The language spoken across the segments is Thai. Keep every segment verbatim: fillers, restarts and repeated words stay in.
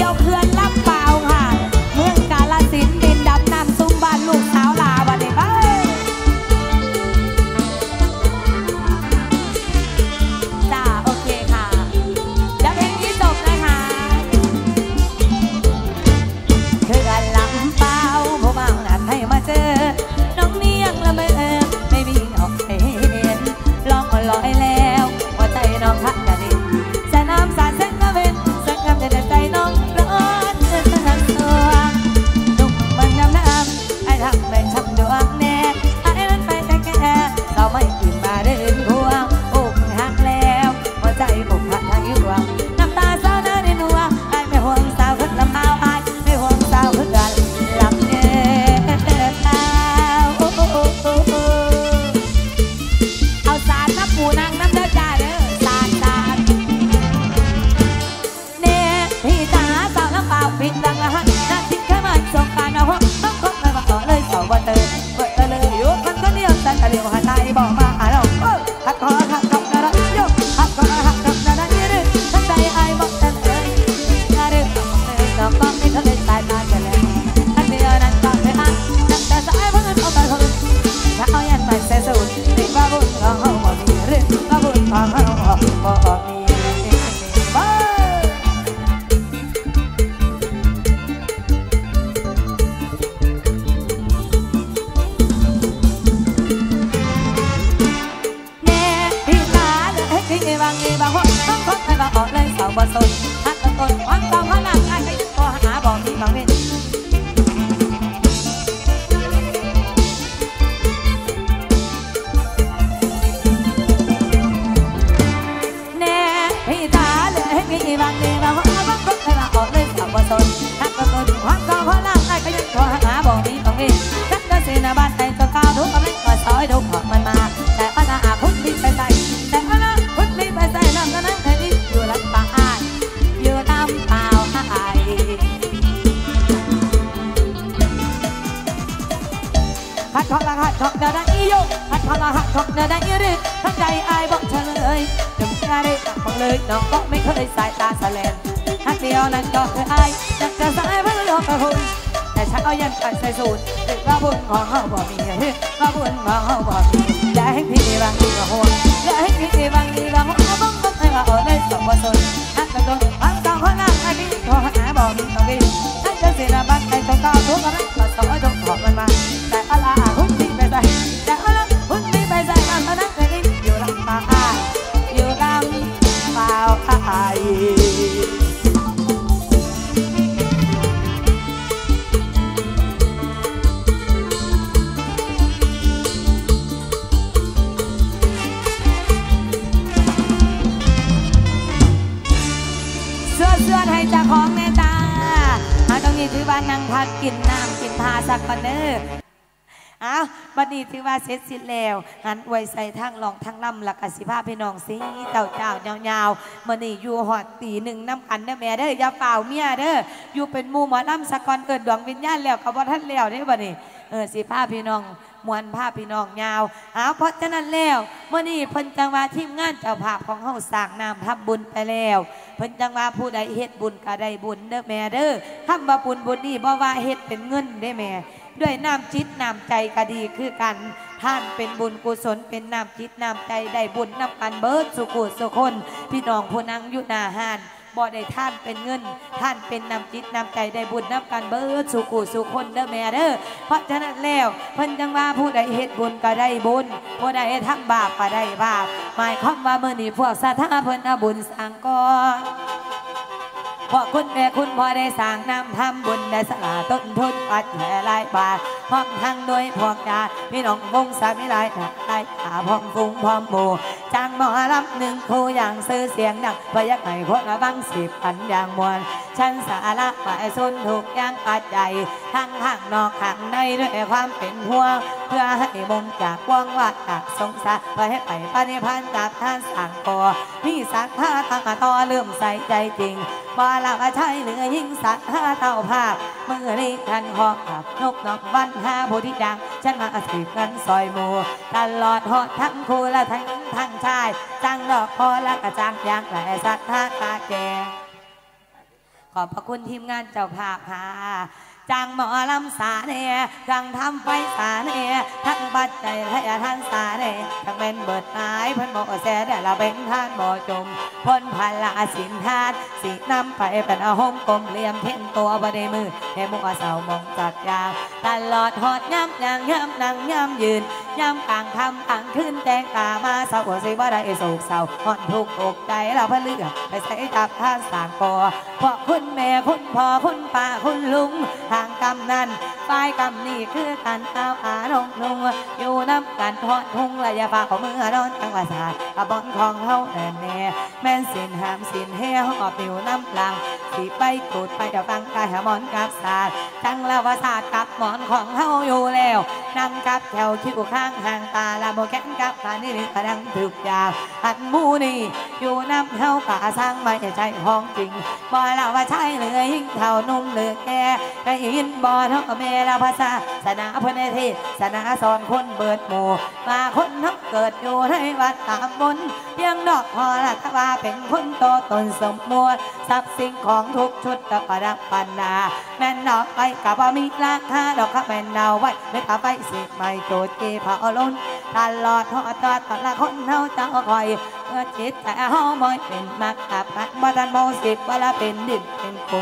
ยวเขื่อนลำเปล่าค่ะเมืองกาฬสินธุ์ดินดำน้ำซุ่มบ้านลูกสาวลาวันนี้บ้าจ้าโอเคค่ะจะเพลงนี้จบนะคะเขื่อนลำเปล่าผู้บ่าวนัดให้มาเจอน้องเนียงละเมอไม่มีออกเห็นลองลอยแล้วหัวใจน้องทักกะดินจะน้ำสาดเส้นกระเวนสักคำจะใจน้องร้อนเดินทางตัวนุ่มมันน้ำน้ำไอ้ทำเป็นช่างดวงแน่ไอ้นั้นไปแต่แก่เราไม่กินมาเดินพวงอกหักแล้วหัวใจอกหักทางยวงน้ำตาเศร้าหน้าในนัวไอ้ไม่ห่วงสาวขึ้นลำเอาไอ้ไม่ห่วงสาวขึ้นกันลำเดินเท้าเอาสารมาปูนางน้ำเด้อจ้าเด้อสารสารเน่พี่จ๋าสาวน้ำเปล่าปิดดังละฮะนักทิ้งแค่มันส่งการเอาห้องต้องคบเลยมาต่อเลยสาววันเตอร์เปิดเลยอยู่คนก็เดียวแต่เดียวหันใจบอกมาหาเราหักคอหักคำนาระยกหักคอหักคำนาระยืดทั้งใจไอ้บอกแต่เลยนาเรื่องน้องก็ไม่เคยตายตาจะแล้วทั้งเดียวนั้นก็เคยอ่ะนักแต่สายเพื่อนเอาแต่คนถ้าเอายันไปเสียสูญติดว่าบุญของเขาบ่มีเรื่องว่าบุญของเขาบ่มีบ้าแน่พี่ตาเลยให้พี่บางทีบางคนต้องคบให้บางออกเลยสาวบ่สนหักตะโกนหวังต้องพลังไอ้ไปขอหาบ่มีบางเว้นบางทีบางคนต้องคบให้มาออกเลยสาวบ่สนหักตะโกนหวังต้องพลังไอ้ไปขอหาบ่มีบางเว้นฉันก็สินาบ้านไอ้ตัวก้าวทุกข์ไม่ก็ซอยทุกข์ของมันมาแต่ปัญหาคุณมีไปใส่แต่ปัญหาคุณมีไปใส่น้ำก็นั่งแค่นี้อยู่ลำปางอยู่น้ำเปล่าไอ้หัดของละหัดของเดินได้อีโยหัดของละหัดของเดินได้อีรึทั้งใจไอ้บอกเฉลยจงกล้าได้บอกเลยน้องก็ไม่เคยสายตาแสลนหักเดียวนั้นก็คือไอ้จะกระสายเพื่อรอกระหุ่นแต่ฉันเอายันไปใส่สูตรติดว่าบุญของเขาบ่มีว่าบุญของเขาบ่มีอย่าให้พี่บางทีก็ห่วงอย่าให้พี่บางทีก็ห่วงบ้องบ้องให้มาออกได้สองบ่สนหักตะโกนหักสองคนนั่งไอ้พี่ขอหาบ่มีต้องกินนั่นจะเสียบ้านไอ้ต้องก้าวทุกข์ก็ไม่ก็สอยทุกข์ของมันมาแต่อะไรหุ่นที่ไปใส่แต่อะไรหุ่นที่ไปใส่มันมานั่งแค่นี้อยู่ลำปางอยู่ลำเปล่าไอ้เสื้อให้เจ้าของแม่ตาหาตรงนี้ถือว่านั่งพักกินน้ำกินทาสักก่อนเด้ออ้าวบัดนี้ถือว่าเสร็จสิ้นแล้วหันอวยใส่ทั้งหลองทั้งลำหลักอสิภาพี่น้องสิเจ้าเจ้ายาวๆมื่อนี้อยู่หอดตีหนึ่งน้ำกันเด้อแม่เด้ออย่าเปล่าเมียเด้ออยู่เป็นหมู่หมอลำสะกอนเกิดดวงวิญญาณแล้วกับว่าท่านแล้วเด้อบัดนี้เออสิภาพี่น้องมวลภาพพี่น้องยาวอ้าวเพราะฉะนั้นแล้วเมื่อนี้เพิ่นจังว่าทีมงานเจ้าภาพของเฮาสร้างน้ำทำบุญไปแล้วเพิ่นจังว่าผู้ใดเฮ็ดบุญก็ได้บุญเด้อแม่เด้อคำว่าบุญบุญนี่บ่ว่าเฮ็ดเป็นเงินได้แม่ด้วยน้ำจิตน้ำใจก็ดีคือกันท่านเป็นบุญกุศลเป็นน้ำจิตน้ำใจได้บุญนับกันเบิดสุขุสุคนพี่น้องผู้นั่งอยู่หน้าห้านบ่ได้ท่านเป็นเงินท่านเป็นน้ำจิตน้ำใจได้บุญนับกันเบิดสุขุสุคนเด้อแม่เด้อเพราะฉะนั้นแล้วเพิ่นจังว่าผู้ใดเฮ็ดบุญก็ได้บุญผู้ใดทำบาปก็ได้บาปหมายความว่ามื้อนี้พวกศรัทธาเพิ่นเอาบุญสร้างก่อนพอคุณแม่คุณพ่อได้สร้างน้ำทำบุญได้สละต้นทุนปัดแห่หลายบาทพร้อมทั้งโดยพวกญาติพี่น้องวงสามีหลายหลายขาพร้อมฟุ้งพร้อมหมู่จ้างหมอลำหนึ่งคู่อย่างซื้อเสียงดังพยักให้พวกระบังสิบพันอย่างมวลฉันสาระฝ่ายสุนถูกย่างปัจจัยทั้งข้างนอกข้างในด้วยความเป็นห่วงเพื่อให้มุมจากกว้างวัดจากสงสารเพื่อให้ไปปฏิพันธ์กับท่านสั่งก่อมีสักท่าตั้งต่อเลื่อมใสใจจริงบ่หลักใช่เหลือยิ่งสัตว์ห้าเท่าภาพเมื่อนี้ทันหอกกับนกนกวันห้าโพธิดังฉันมาสืบกันซอยหมู่ตลอดหอดทั้งคู่และทั้งทั้งชายจังดอกพอและกระจังยางแต่สัตว์ท่าตาแก่ขอบพระคุณทีมงานเจ้าภาพค่ะจางหมอลำสาเนกังทำไฟสาเนทั้งบัดใจและท่านสาเนทั้งเป็นเบิดนายพันโมแสเดละเป็นท่านบ่จมพ้นพันละสินทานสีน้ำไปเป็นอาหงกลมเหลี่ยมเท่นตัวบดมือให้มุกเสามองจัดยาวตลอดหอดย้ำยังย้ำนั่งย้ำยืนย้ำกลางคำกลางขึ้นแดงตามาเศร้าสิบ่ได้โศกเศร้าหอนทุกอกใจเราเพื่อเลือกไปใส่จับท่านสางกอพวกคุณแม่คุณพ่อคุณป้าคุณลุงทางกำนันฝ่ายกำนี่คือกันเอาอาลงลงอยู่น้ำกันทอดทุ่งระยะฟ้าของมือนอนจังหวัดศาสตร์กระบอนของเฮาแน่แน่แม่นสินหามสินเฮหอบผิวน้ำลังสีไปกูดไปเดี๋ยวฟังกายหมอนกับศาสตร์จังละวศาสตร์กับหมอนของเฮาอยู่แล้วนั่งกับแถวคิ้วข้างห่างตาละโมแกนกับตานี่นี่กระดังถึกยาวหันมูนี่อยู่น้ำเฮาป่าสร้างไม่ใช่ห้องจริงบ่ละว่าใช่เลยยิ่งเท่านุ่มเหลือแก่ได้ยินบ่เท่าเมลาภาษาศาสนาพุทธเทศนาสอนคนเบิดหมู่มาคนทั้งเกิดอยู่ในวัดตามบนเพียงดอกพอละถ้าว่าเป็นคนโตตนสมมูลทรัพย์สิ่งของทุกชุดตะประดับปันนาแม่นดอกไปกับว่ามีราคาดอกข้าแม่นดาวไว้ไม่ขาไปสิไม่โจดเกเผาล้นตลอดทอดตัดแต่ละคนเฮาเจ้าคอยเมื่อจิตแต่เฮาบ่เป็นมักกับพักบ่ทันบ่สิบเวลาเป็นดิบเป็นคน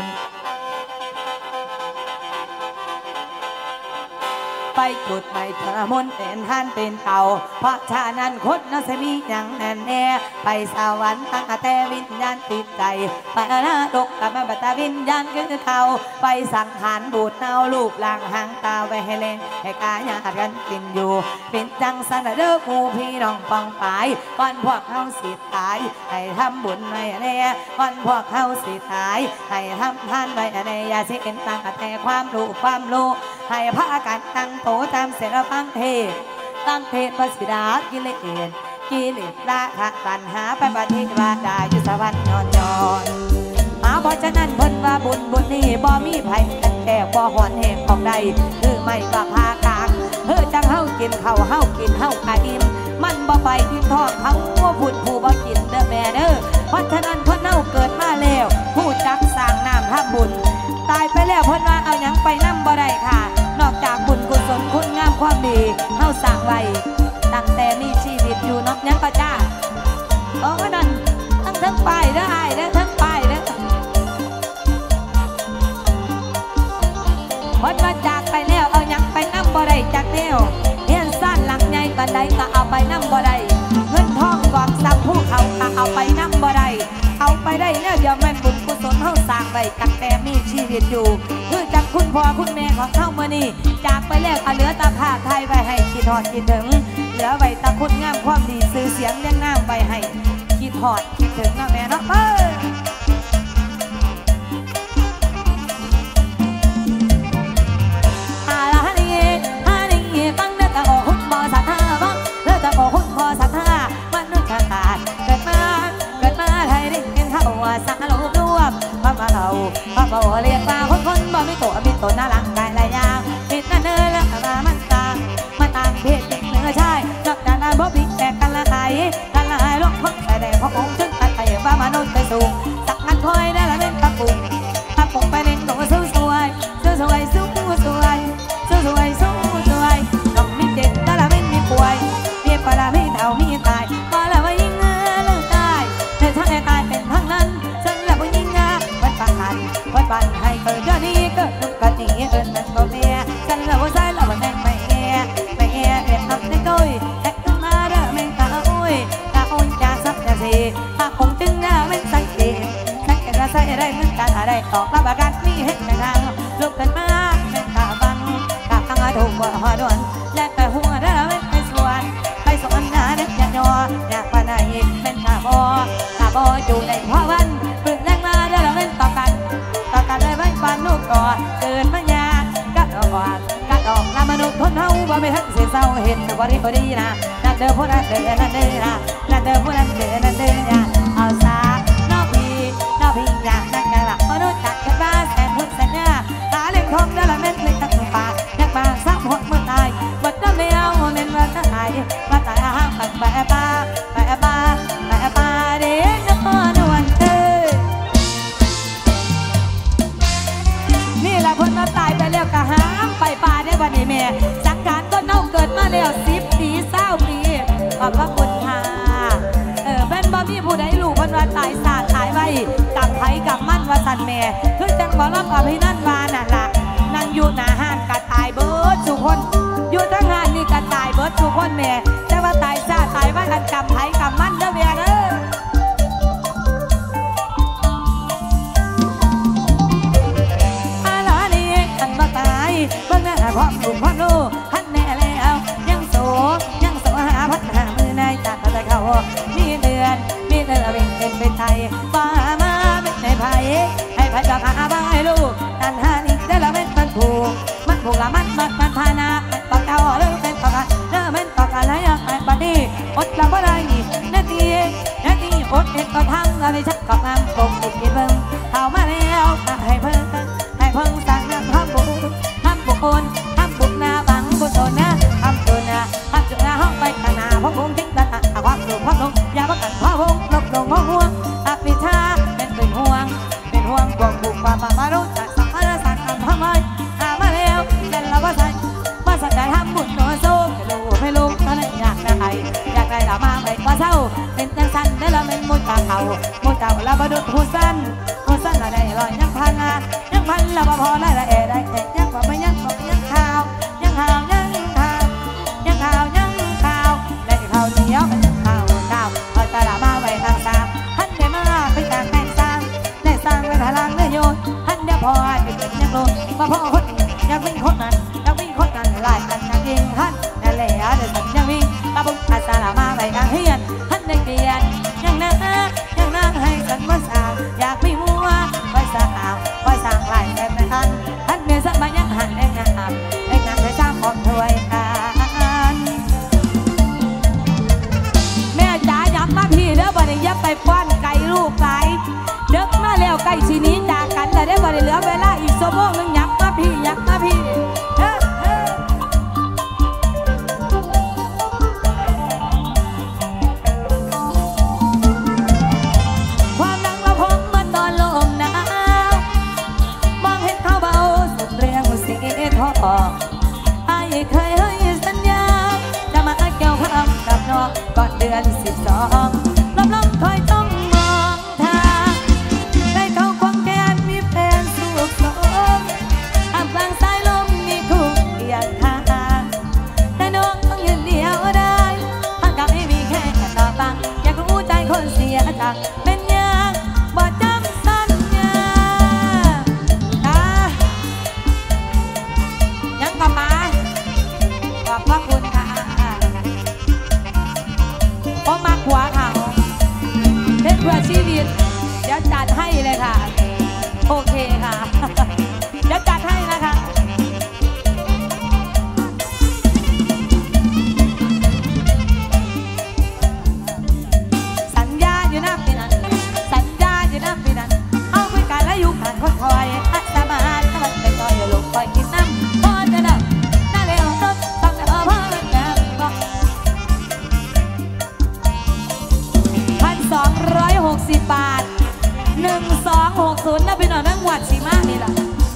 ไปจุดไปเธอมนเป็นท่านเป็นเต่าเพราะชานั้นคนน่าจะมีอย่างแน่แน่ไปสวรรค์ตั้งแต่วิญญาณติดใจไปนาดกกับมาบัตวิญญาณคือเท่าไปสังหารบูดเน่าลูกหลังหางตาไว้ให้เล่นให้กายากันกินอยู่เป็นจังสันเด้อหมู่พี่น้องปองปายวันพวกเขาสิตายให้ทำบุญในแน่วันพวกเขาสิตายให้ทำทานไว้ในยาเส้นตั้งแต่ความรู้ความรู้ให้พระกันตั้งโตตามเสร็จแล้วฟังเทศตั้งเทศพระสิดากิเลสกิเลสราคะตัณหาไปปฏิวัติได้ยุสวรรค์นอนนอนมาเพราะฉะนั้นเพิ่นว่าบุญบุญนี่บ่มีไผตั้งแต่บ่หอนแห่งของใดคือไม่ว่าพากางเฮ้อจังเฮากินข้าวเฮากินเฮากะอิ่มมันบ่ไปที่ท้องเขาว่าผุดผู้บ่กินเด้อแม่เด้อเพราะฉะนั้นเพิ่นเฮาเกิดมาแล้วผู้จักสร้างน้ำทำบุญตายไปแล้วเพิ่นว่าเอาหยังไปนำบ่ได้ค่ะนอกจากบุญกุศลคุณงามความดีเฮาสร้างไว้ตั้งแต่มีชีวิตอยู่นอกนั้นก็จ้าโอ้นั่นทั้งทั้งไปเด้อไอ้เด้อทั้งไปเด้อเพิ่นว่าจากไปแล้วเอาหยังไปนำบ่ได้จากแนวเฮียนซ่านหลังใหญ่ปานใดก็เอาไปนำบ่ได้เงินทองกองทรัพย์ผู้เขาก็เอาไปนำบ่ได้เอาไปได้เนี่ยเดี๋ยวแม่นบุญกุศลเฮาสร้างไว้ตั้งแต่มีชีวิตอยู่คือจากคุณพ่อคุณแม่ของเฮามื้อนี้จากไปแล้วก็เหลือตาผ้าไทยไว้ให้คิดฮอดคิดถึงเหลือไว้ตาคุณงามความดีชื่อเสียงเลี้ยงน้ำไว้ให้คิดฮอดคิดถึงนะแม่เนาะเอ้ยอาละนี่ฮานี่ฟังเด้อตาโอหุ่นบ่ศรัทธาบ่เด้อตาโอหุ่นบ่ศรัทธามนุษย์ชาติเกิดมาเกิดมาไทยได้เห็นเขาว่าสังโลกรวมพระมาเขาพระบ่เรียกว่าคนคนบ่มีตัวมีตนน่ารักกายหลายอย่างผิดนั่นเด้อแล้วมามันต่างมันต่างเพศเด็กเนื้อชายนอกจากนั้นบ่ผิดแต่กันละไห้กันละไห้ลงพ้นไปได้พระองค์ถึงไปว่ามนุษย์ไปสูงสักนัดคอยได้ละเล่นตะปุ่งตะปุ่งไปเล่นตัวสู้สวยสู้สวยสู้สวยสู้สวยสู้สวยต้องมีเด็กได้ละไม่มีป่วยมีปลาไม่เท่ามีตายพอละว่ายิ่งเงาเลิกตายในทางตายเป็นทางนั้นฉันละว่ายิ่งเงาวัดปานวัดปานให้เกิดเรื่องนี้เกิดทุกกติเอิญนั่นก็เมียฉันละว่าใจละว่าแม่ไม่แง่ไม่แง่เรียนทำได้ก้อยแต่ขึ้นมาเด้อแม่ตาอุ้ยตาอุ้ยจะซับจะสีถ้าคงจึงหน้าไม่สังเกตสังเกตว่าใส่ได้เหมือนกันอะไรตอกรับประกันมีเห็นในทางลุกขึ้นมาแม่ตาฟังตาฟังถูกว่าหัวด่วนและแต่หัวได้ไม่ไปสวนไปสวนหน้าเด็กอยากยออยากปานไหนเป็นตาบอตาบออยู่ในพ่อวันปืนแรงมาได้เราเล่นต่อกันต่อกันเลยไม่ฟันลูกก่อเกินปัญญากัดออกกัดออกละมนุษย์ทนเฮาบ่ไม่ทันเสียเศร้าเห็นแต่ว่าดีพอดีนะนั่นเดิมพวกนั้นเดินนั่นเดินนะนั่นเดิมพวกนั้นเดินนั่นเดินนะเอาซาน้องพี่น้องพี่อยากนั่งกันละมนุษย์จักกันบ้าแสนพุทธสัญญาตาเล็กทองได้ละเม็ดเล็กตั้งปากอยากมาซักหัวเมื่อตายบัดน้ำไม่เอาเม็ดมาตายมาตายห้างปักแปะปาแปะปาแปะปาเด็กนอนวันเธอแล้วก็หามไปป่าได้วันนี้แม่สังขารก็เน่าเกิดมาแล้วสิบปีเศร้าปีขอบพระคุณค่ะเออเป็นบ่มีผู้ใดรู้เพิ่นว่าตายสาตายไว้กับไผกับมั่นว่าสันแม่คือจังบ่รับกับพี่นั่นว่านั่นล่ะนั่งอยู่หน้าห้านก็ตายเบิดทุกคนอยู่ทั้งห้านนี่ก็ตายเบิดทุกคนแม่แต่ว่าตายสาตายไว้กันกับไผกับมั่นเด้อแม่เด้อเบิ่งหน้าความสูงความรู้ท่านแน่แล้วยังโสยังโสหาพัฒนามือในจากตะเขามีเดือนมีเดือนเป็นเป็นเป็นไทยว่ามาเป็นในไผ่ให้ไผ่จะหาบ้าให้ลูกนั่นหานี่ได้ละเป็นมันผูกมันผูกละมันมันมันพานาต่อเก่าเริ่มเป็นต่อกันเริ่มเป็นต่อกันแล้วยังไงบัดนี้อดละบ่ได้นาทีนาทีอดเอ็ดก็ทั้งอะไรชักก็งามปกติดเบิ่งเข้ามาแล้วให้เพิ่งให้เพิ่งสั่งเรื่องความบุญบุคคลทำบุญนาบังบุญโดนนะทำตัวนะทำจุดนาห้องไปขนาพระองค์ทิ้งกันความสูงความลงอย่าพักกันพระองค์ลบลงหัวห่วงอภิชาเป็นเป็นห่วงเป็นห่วงบวกบุกความมารู้จักสังขารสังขารทำไมหามาแล้วแต่เราก็ใส่มาสักใจทำบุญโนโซ่ไม่รู้ไม่รู้ตอนนี้อยากได้อยากได้ละมาไม่ว่าเศร้าเป็นจังสันได้ละเป็นมุดตาเขามุดตาละบดุดหูสั้นหูสั้นละได้ลอยยังพันยังพันละพอได้ละเอได้เอ็ดยังว่าไม่ยังว่าไม่ยังข่าวยังข่าวยังข่าวยังข่าวยังข่าวได้ข่าวเหนียวเป็นข่าวข่าวเอาตาละมาไว้ทางสามท่านได้มาเป็นการแต่งสร้างได้สร้างไว้พลังเนื้อโยนท่านได้พอเป็นเป็นยังโดนมาพ่อคนยังวิ่งคนนั้นยังวิ่งคนนั้นหลายกันยังยิงท่านนั่นแหละเดี๋ยวสัญยังวิ่งตาบุกอาสาละมาไว้ทางเฮียนท่านได้เปลี่ยนยังนั่งยังนั่งให้สันว่าสาวอยากมีมัวไว้สาวไว้สร้างหลายแต่ไม่ทันท่านเมียสักมายังหันเองงามเองงามได้สร้างความถวยกันแม่จ๋าย้ำมาพี่เด้อบ่ได้ยับไปป้อนไก่ลูกไก่เด็กมาแล้วไก่ชีนี้จากกันแต่ได้บ่ได้เหลือเวลาอีกชั่วโมงนึงยับมาพี่ยับมาพี่ความดังเราพงมันตอนลมหนาวมองเห็นเขาเบาสุดเรียงสีทองไอ้เคยให้สัญญาจะมาเกี่ยวข้ามกับน้องก่อนเดือนสิบสองลมลมคอยต้องมองทางได้เขาควงแขนมีแฟนสุขสมท่ามกลางสายลมมีคู่เดียงทางแต่น้องต้องยืนเดียวได้ถ้ากับไม่มีแค่ต่อฟังอยากรู้ใจคนเสียจากเป็นยังบ่จำสัญญายังกลับมาขอบพระคุณค่ะเพราะมาขวาเขาเล่นเพื่อชีวิตเดี๋ยวจัดให้เลยค่ะโอเคค่ะเดี๋ยวจัดให้นะคะสัญญาอยู่นะพี่นั้นสัญญาอยู่นะพี่นั้นเอาคุยกันแล้วอยู่ผ่านคนคอยอัตมาถ้ามันเป็นคอยอย่าลงคอยกินน้ำพอจะดับน่าเลี้ยวรถต้องเออพ่อเป็นแบบพันสองร้อยหกสิบบาทหนึ่งสองหกศูนย์นะพี่น้องนั่งหวัดสีมากนี่แหละ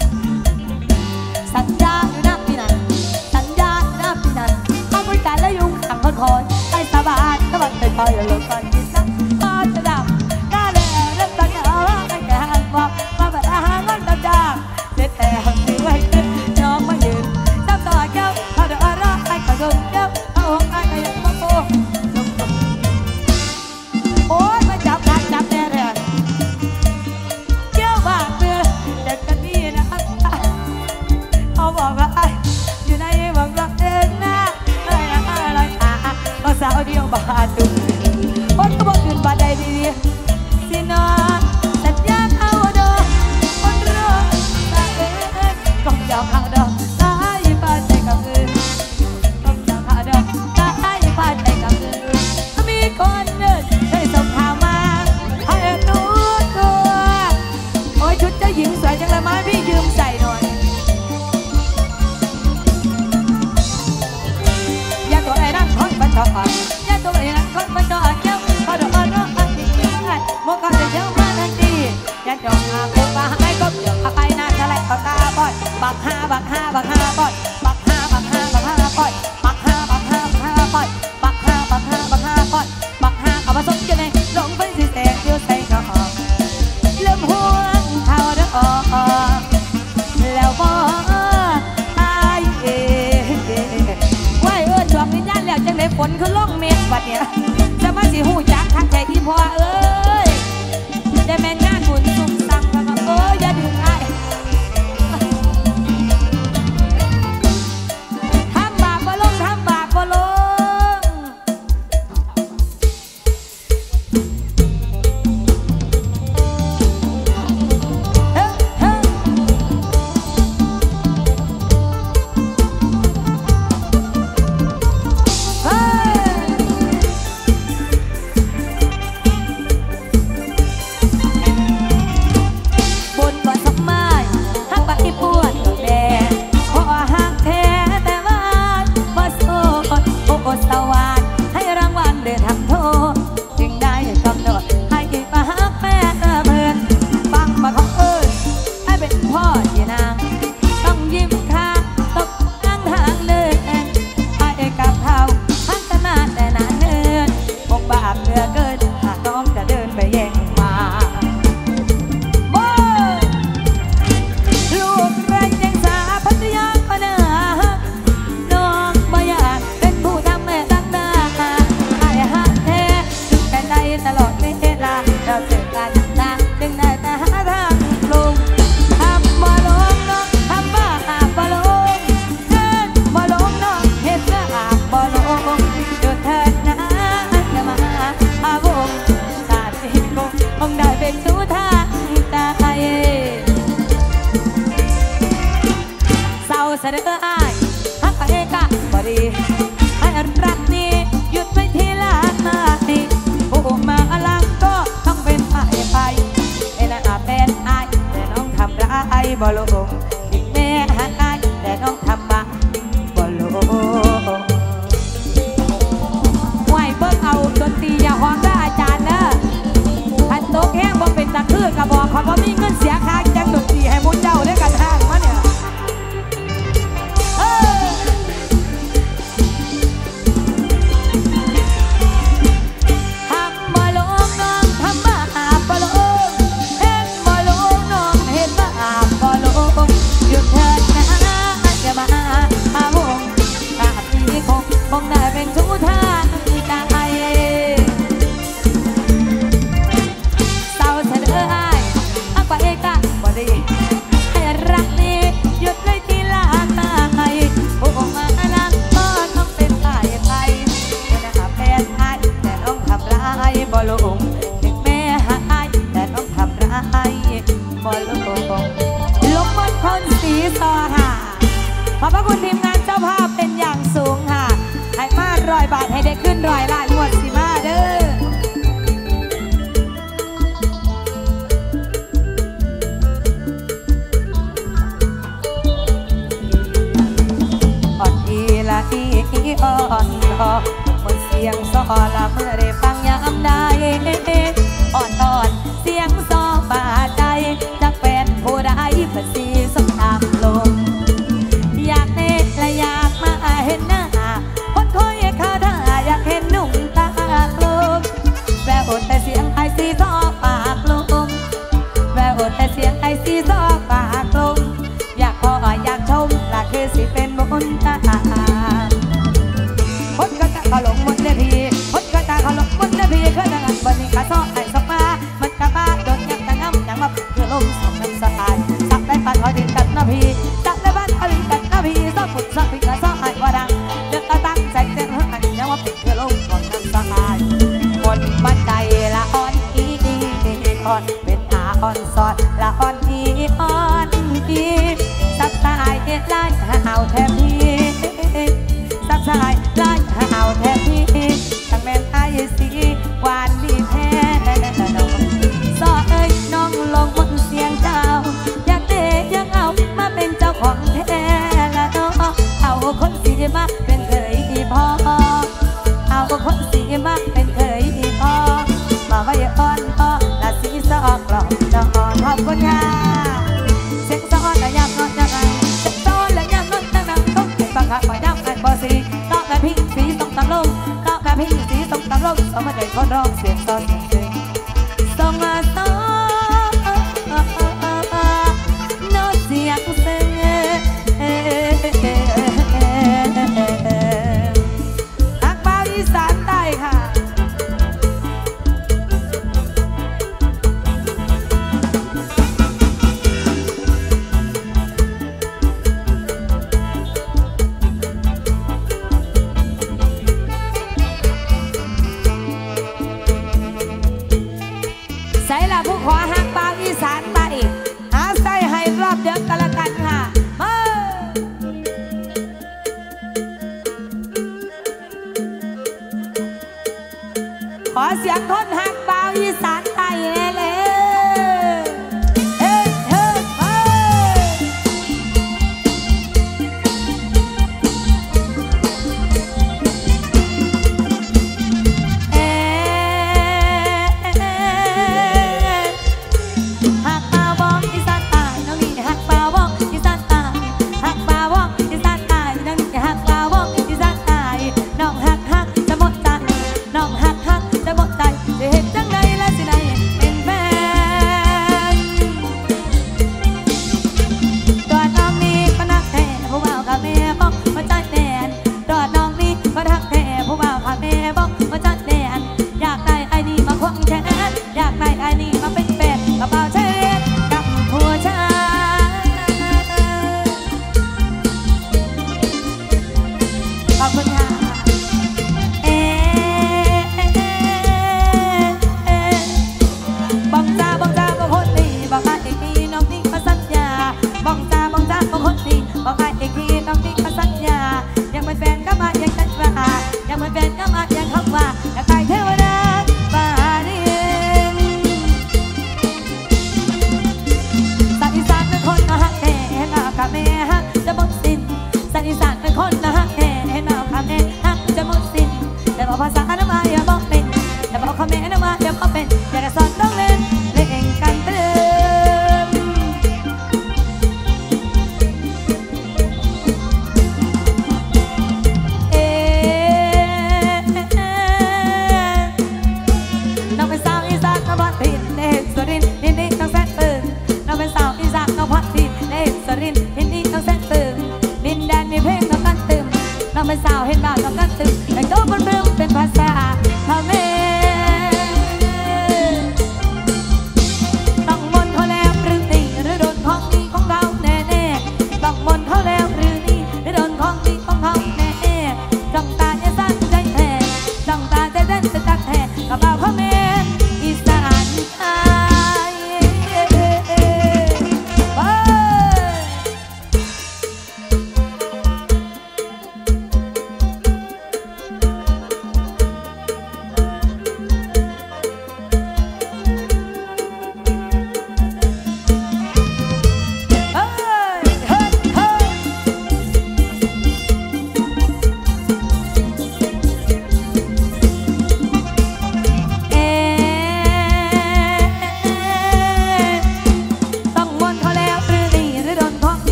สัญญาอยู่นะพี่นั้นสัญญาอยู่นะพี่นั้นเอาคุยกันแล้วอยู่ผ่านคนคอยไอ้สบายถ้ามันเป็นคอยอย่าลงคอยกินน้ำพอจะดับน่าเลี้ยวรถต้องเออไม่แก่ห่างบอกมาแบบอาหารมันจะดับเด็ดแต่หันไปไว้น้องมายืนจับต่อเจ้าเขาเดือดร้อนไอ้ก็ยุ่งเจ้าเอาหัวไอ้ก็ยังมาโป้โอ้ยมาจับกันจับแน่เลยเจ้าบ้าเตือนเด็กกันนี่นะเขาบอกว่าอยู่ในบอกรักเองนะอะไรนะอะไรอ่ะก็สาวเดียวบาดดุโอ้ยพ่อเอ้ยได้แม่นงานบุญสุ่มสั่งแล้วก็เอ้ยอย่าดึงไอ้ทำบาปบ่ลงทำบาปบ่ลงสวรรค์ให้รางวัลเดือทำโทษจึงได้กำหนดให้มาหาแม่เพื่อนฟังมาของเอิญให้เป็นพ่อที่นางต้องยิ้มข้างตกนั่งทางเดินให้กับเขาพัฒนาแต่นานเนินคงบาปเหลือเกินหากน้องจะเดินไปแย่งมาโว้ลูกไรแจงสาพัทยาปนาน้องบ่อยากตลอดเวลาเราเจอกันนะดึงได้แต่หาทางลงทำบ่ลงน้องทำบ้าบ่ลงเดินบ่ลงน้องเห็นว่าบ่ลงหยุดเถิดนะจะมาหาวงชาติคงคงได้เป็นสู้ทางใจเศร้าเสด็จอ้ายฮักไปกะบ่ดีให้รักนี้หยุดไว้ที่ลามาดีผู้มาอลังก็ต้องเป็นไปไปเอ็นอาเป็นไอแต่น้องทำร้ายบ่ลงอีกแม่หักไอแต่น้องทำมาบ่ลงไหวเบิ้งเอาดนตรีอย่าห้องได้อาจารย์เนอะขันโต๊ะแห้งบ่เป็นตะคือกระบอกเขาบ่มีเงินเสียค่าจังดนตรีให้มุ้งเจ้าได้กันห้างมาเนี่ยคงได้เป็นทุกทางใจเศร้าเสนออ้ายอักไปกะบ่ดีให้รักนี้หยุดเลยที่ลาตายผู้มาลังก็ต้องเป็นตายไปไม่น่าเป็นไอแต่น้องทำร้ายบ่ลงถึงแม่หายแต่น้องทำร้ายบ่ลงลงบนคนสีซอค่ะขอบพระคุณทีมงานเจ้าภาพเป็นอย่างสูงค่ะให้มาร้อยบาทให้ได้ขึ้นร้อยล้านงวดสิมาเด้ออ่อนอีละอีอ่อนรอหมดเสียงซอละเมื่อได้ฟังยามใดอ่อนอ่อนเสียงซอบาดใจจะเป็นผู้ใดเพื่อสีสมตามลมอยากเนตและอยากมาเห็นหน้าคนคอยข้าถ้าอยากเห็นหนุ่มตากลมแววแต่เสียงไอซีซอกปากลมแววแต่เสียงไอซีซอกปากลมอยากขออยากชมละคือสิเป็นบุญตาพดกระตาเขาหลงมุนเลยพี่พดกระตาเขาหลงมุนเลยพี่เคยดังบนนี้กระซอกไอซอกมามันกระบ้าโดนยังกระน้ำยังมาเพื่อลมสองน้ำสายสักได้ปัดเขาดินกันนะพี่สักได้บ้านเขาดินกันนะพี่ซอกฝุ่นซอกพี่กระซอกไอว่าดังเดือดตั้งใจเต้นหัวอันยังว่าเป็นเพื่อลมของน้ำสายคนบ้านใจละอ่อนอีอ่อนเป็นอาอ่อนสอดละอ่อนอีอ่อนอีสักสายไล่หาวแทบพี่สักสายไล่หาวแทบพี่ทั้งแม่ไอซีหวานดีแท้ซอเอ้ยน้องลงบนเสียงเจ้าอยากเตะอยากเอามาเป็นเจ้าของแท้ละน้องเอาคนสีมาเป็นเคยพ่อเอาคนสีมาเป็นเคยพ่อมาไว้อ่อนพ่อละสีซอกหลอกจะอ่อนขอบคุณค่ะเสียงซอนและยำนอนยังไงเสียงซอนและยำนอนยังไงต้องเป็นบังคับไว้ดำไอ้บอสีต้องแบบพิงสีต้องตำลงต้องแบบพิงสีต้องตำลงสมัยเด็กคนร้องเสียงซอนเสียงส่งมาซอนโน้ตเสียงเสียงอักบาอีสานใต้ค่ะ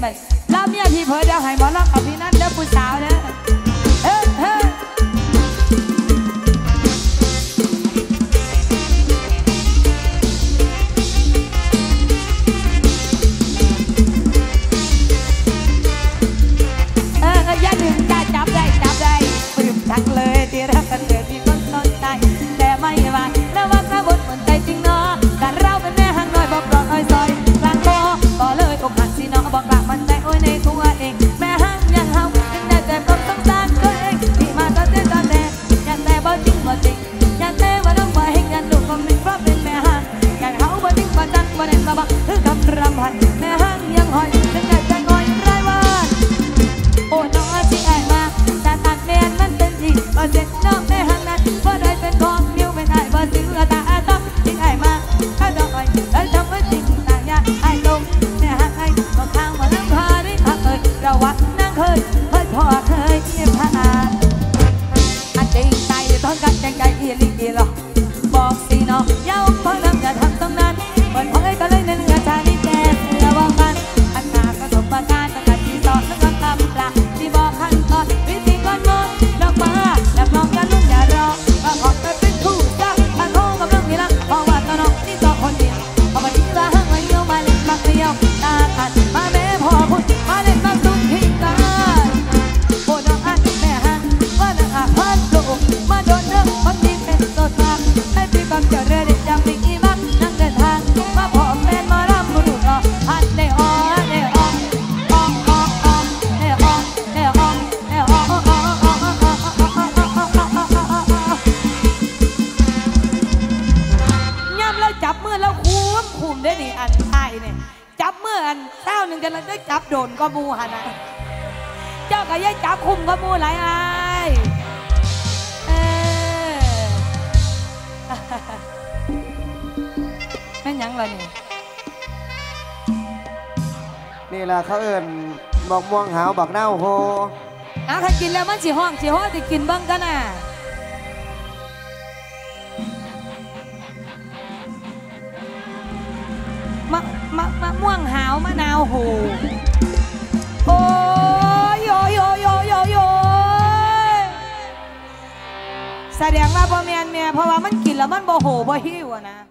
นลาเมียพี่เผยเดี๋ยวให้หมอล็อกเอาพี่นั่นเด้อผู้สาวเด้อเฮ้เฮ้เอออย่าลืมจ้าจับได้จับได้ปลื้มจังเลยที่รักกันเถิดที่คนสนใจแต่ไม่ว่าระวังระบนบนใจจริงเนาะการเราเป็นแม่ห่างน้อยบอกรออ้อยซอยกลางโตก็เลยอกหักสิเนาะบอกกลับมันใจโอ้ยในตัวเองแม่ห่างยังเฮาจึงได้แต่ต้องสงสารตัวเองที่มาตอนเต้นตอนแต่ยันแต่บ่จริงบ่จริงยันแต่ว่าน้องบ่เฮงยันลูกก็มีเพราะเป็นแม่ห่างยันเฮาบ่จริงบ่จังบ่เน้นบ่บักคือกำรำพันแม่ห่างยังหอยจึงได้แต่งอยรายวันโอ้น้องที่ไอ้มาแต่ตัดแม่มันเป็นที่บ่เสร็จน้องแม่ห่างนั้นบ่ได้เป็นของนิ้วเป็นไอ้บ่ซื้อตาต้องที่ไอ้มาข้าดอกอ้อยแล้วทำไว้จริงต่างยาไอ้ลงแม่ห่างไอ้ก็ข้างมาลังพาได้พักเอ่ยเราวัดนั่งเคยเคยพ่อเคยเยี่ยมพาอันจริงใจตอนกันใจใจอีลีอีหรอบอกสิน้องอย่าอมเพราะน้ำอย่าทำตรงนั้นเปิดเผยก็เลยในเนื้อชาที่แก่เสือบอกมันอันหนาก็สมประการตั้งแต่ที่สอนตั้งแต่คำลาที่บอกขั้นตอนวิธีก่อนมดดอกมาดับลองอย่าลุ่มอย่ารอก็ขอไปเป็นคู่รักถ้าโทกำลังมีรักเพราะว่าตัวน้องนี่ตัวคนเดียวพอมาที่ว่าห้างไว้เยี่ยวมาเล่นมาเที่ยวตาขัดมาแม่พ่อคุณมาเล่นมาสุดที่ตาโอ้น้องอันแม่ฮันว่าน้าอาพันลูกมาโดนเรื่องบางทีเป็นโสดมากให้พี่บังเจอเรื่องจำปีอีมักนั่งเดินทางมาพอแฟนมาร่ำมาดูรอพันได้ออได้ออกออกออกออกได้ออกได้ออกได้ออกย่ำแล้วจับมือแล้วคุ้มคุ้มได้นี่อันไทยเนี่ยจับมืออันเท้าหนึ่งกันแล้วได้จับโดนก็มูหันนะเจ้าก็ยังจับคุมก็มูหลายไอ้เออนั่นยังล่ะนี่นี่ล่ะเขาเอิ้นบอกม่วงหาวบักเน่าโฮอ่ะถ้ากินแล้วมันสิห้องสิห้องจะกินเบิ้งกันน่ะมะมะมะม่วงหาวมะนาวโหโอ้ยโยโยโยโยโยแสดงว่าบ่แม่นแม่เพราะว่ามันกินแล้วมันบ่โหบ่หิวอะนะ